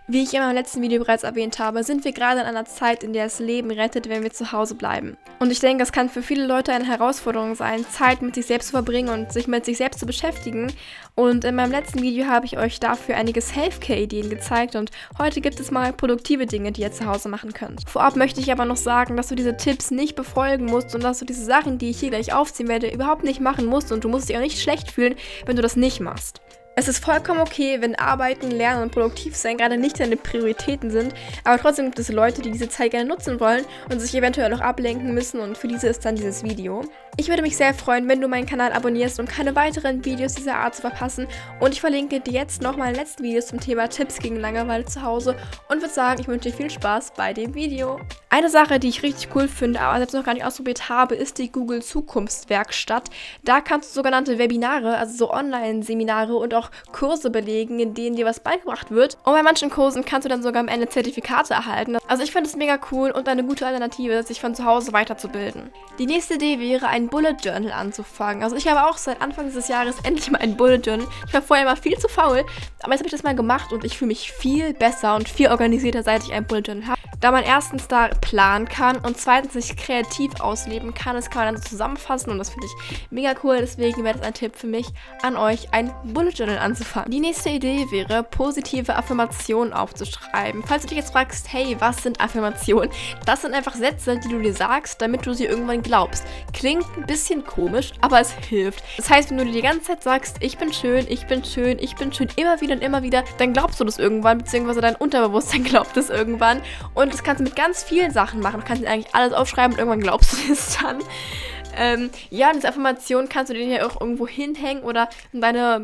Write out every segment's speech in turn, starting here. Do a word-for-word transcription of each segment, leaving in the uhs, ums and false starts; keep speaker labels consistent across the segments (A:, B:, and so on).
A: Wie ich in meinem letzten Video bereits erwähnt habe, sind wir gerade in einer Zeit, in der das Leben rettet, wenn wir zu Hause bleiben. Und ich denke, es kann für viele Leute eine Herausforderung sein, Zeit mit sich selbst zu verbringen und sich mit sich selbst zu beschäftigen. Und in meinem letzten Video habe ich euch dafür einige Self-Care-Ideen gezeigt und heute gibt es mal produktive Dinge, die ihr zu Hause machen könnt. Vorab möchte ich aber noch sagen, dass du diese Tipps nicht befolgen musst und dass du diese Sachen, die ich hier gleich aufziehen werde, überhaupt nicht machen musst und du musst dich auch nicht schlecht fühlen, wenn du das nicht machst. Es ist vollkommen okay, wenn Arbeiten, Lernen und produktiv sein gerade nicht deine Prioritäten sind, aber trotzdem gibt es Leute, die diese Zeit gerne nutzen wollen und sich eventuell noch ablenken müssen und für diese ist dann dieses Video. Ich würde mich sehr freuen, wenn du meinen Kanal abonnierst, um keine weiteren Videos dieser Art zu verpassen und ich verlinke dir jetzt noch meine letzten Videos zum Thema Tipps gegen Langeweile zu Hause und würde sagen, ich wünsche dir viel Spaß bei dem Video. Eine Sache, die ich richtig cool finde, aber selbst noch gar nicht ausprobiert habe, ist die Google Zukunftswerkstatt. Da kannst du sogenannte Webinare, also so Online-Seminare und auch Kurse belegen, in denen dir was beigebracht wird. Und bei manchen Kursen kannst du dann sogar am Ende Zertifikate erhalten. Also ich finde es mega cool und eine gute Alternative, sich von zu Hause weiterzubilden. Die nächste Idee wäre, ein Bullet Journal anzufangen. Also ich habe auch seit Anfang dieses Jahres endlich mal ein Bullet Journal. Ich war vorher immer viel zu faul, aber jetzt habe ich das mal gemacht und ich fühle mich viel besser und viel organisierter, seit ich ein Bullet Journal habe. Da man erstens da planen kann und zweitens sich kreativ ausleben kann, das kann man dann so zusammenfassen und das finde ich mega cool. Deswegen wäre das ein Tipp für mich an euch, ein Bullet Journal anzufangen. Die nächste Idee wäre, positive Affirmationen aufzuschreiben. Falls du dich jetzt fragst, hey, was sind Affirmationen? Das sind einfach Sätze, die du dir sagst, damit du sie irgendwann glaubst. Klingt ein bisschen komisch, aber es hilft. Das heißt, wenn du dir die ganze Zeit sagst, ich bin schön, ich bin schön, ich bin schön, immer wieder und immer wieder, dann glaubst du das irgendwann, beziehungsweise dein Unterbewusstsein glaubt es irgendwann. Und das kannst du mit ganz vielen Sachen machen. Du kannst dir eigentlich alles aufschreiben und irgendwann glaubst du es dann. Ähm, ja, diese Affirmation kannst du dir ja auch irgendwo hinhängen oder in deine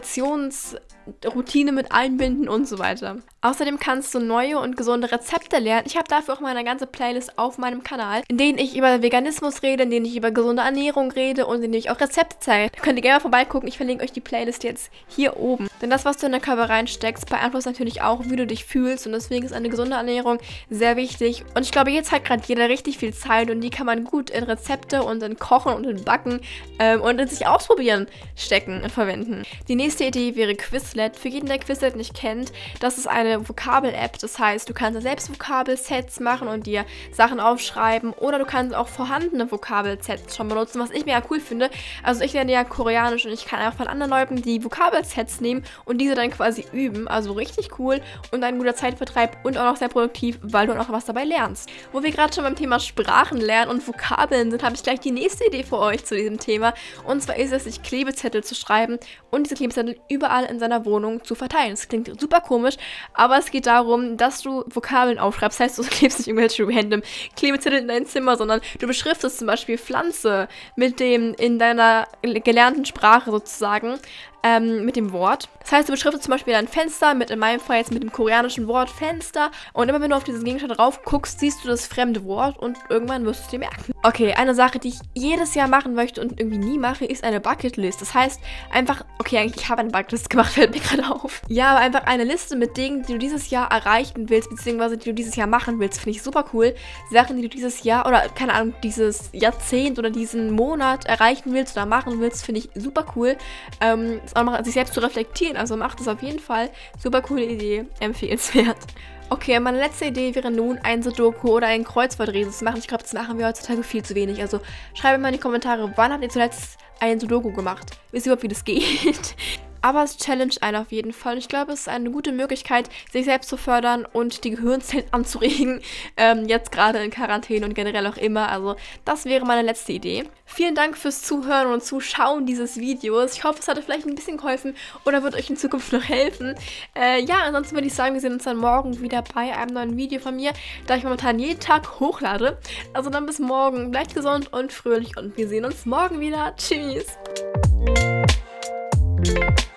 A: Meditationsroutine mit einbinden und so weiter. Außerdem kannst du neue und gesunde Rezepte lernen. Ich habe dafür auch mal eine ganze Playlist auf meinem Kanal, in denen ich über Veganismus rede, in denen ich über gesunde Ernährung rede und in denen ich auch Rezepte zeige. Da könnt ihr gerne mal vorbeigucken. Ich verlinke euch die Playlist jetzt hier oben. Denn das, was du in den Körper reinsteckst, beeinflusst natürlich auch, wie du dich fühlst und deswegen ist eine gesunde Ernährung sehr wichtig. Und ich glaube, jetzt hat gerade jeder richtig viel Zeit und die kann man gut in Rezepte und in Kochen und in Backen ähm, und in sich ausprobieren stecken und verwenden. Die nächste Idee wäre Quizlet. Für jeden, der Quizlet nicht kennt, das ist eine Vokabel-App. Das heißt, du kannst selbst Vokabelsets machen und dir Sachen aufschreiben oder du kannst auch vorhandene Vokabelsets schon benutzen, was ich mega cool finde. Also ich lerne ja Koreanisch und ich kann einfach von anderen Leuten die Vokabelsets nehmen und diese dann quasi üben. Also richtig cool und ein guter Zeitvertreib und auch noch sehr produktiv, weil du auch was dabei lernst. Wo wir gerade schon beim Thema Sprachen lernen und Vokabeln sind, habe ich gleich die nächste Idee für euch zu diesem Thema. Und zwar ist es, sich Klebezettel zu schreiben und diese Klebezettel überall in seiner Wohnung zu verteilen. Das klingt super komisch, aber es geht darum, dass du Vokabeln aufschreibst. Das heißt, du klebst nicht irgendwelche random Klebezettel in dein Zimmer, sondern du beschriftest zum Beispiel Pflanze mit dem in deiner gelernten Sprache sozusagen. Ähm, mit dem Wort. Das heißt, du beschriftest zum Beispiel dein Fenster mit, in meinem Fall jetzt mit dem koreanischen Wort Fenster und immer wenn du auf diesen Gegenstand drauf guckst, siehst du das fremde Wort und irgendwann wirst du es dir merken. Okay, eine Sache, die ich jedes Jahr machen möchte und irgendwie nie mache, ist eine Bucketlist. Das heißt, einfach, okay, eigentlich ich habe eine Bucketlist gemacht, fällt mir gerade auf. Ja, aber einfach eine Liste mit Dingen, die du dieses Jahr erreichen willst, beziehungsweise die du dieses Jahr machen willst, finde ich super cool. Sachen, die du dieses Jahr oder, keine Ahnung, dieses Jahrzehnt oder diesen Monat erreichen willst oder machen willst, finde ich super cool. Ähm, auch mal sich selbst zu reflektieren, also macht es auf jeden Fall. Super coole Idee, empfehlenswert. Okay, meine letzte Idee wäre nun, ein Sudoku oder ein Kreuzworträtsel zu machen. Ich glaube, das machen wir heutzutage viel zu wenig. Also schreibt mal in die Kommentare, wann habt ihr zuletzt ein Sudoku gemacht? Wisst ihr überhaupt, wie das geht? Aber es challenge einen auf jeden Fall. Ich glaube, es ist eine gute Möglichkeit, sich selbst zu fördern und die Gehirnzellen anzuregen. Ähm, jetzt gerade in Quarantäne und generell auch immer. Also das wäre meine letzte Idee. Vielen Dank fürs Zuhören und Zuschauen dieses Videos. Ich hoffe, es hat euch vielleicht ein bisschen geholfen oder wird euch in Zukunft noch helfen. Äh, ja, ansonsten würde ich sagen, wir sehen uns dann morgen wieder bei einem neuen Video von mir, da ich momentan jeden Tag hochlade. Also dann bis morgen. Bleibt gesund und fröhlich und wir sehen uns morgen wieder. Tschüss!